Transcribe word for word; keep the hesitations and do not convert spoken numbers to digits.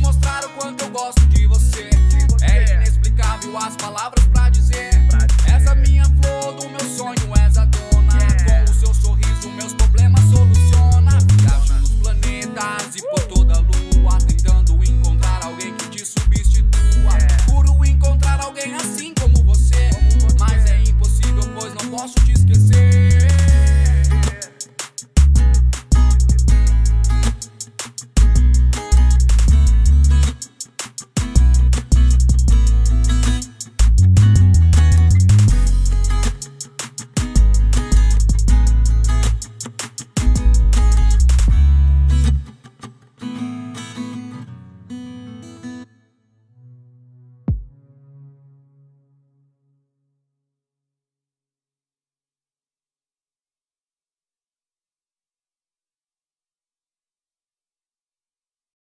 mostrar o quanto eu gosto de você. É inexplicável as palavras pra dizer. És a minha flor do meu sonho, és a dona. Com o seu sorriso meus problemas soluciona. Viajo nos planetas e por todo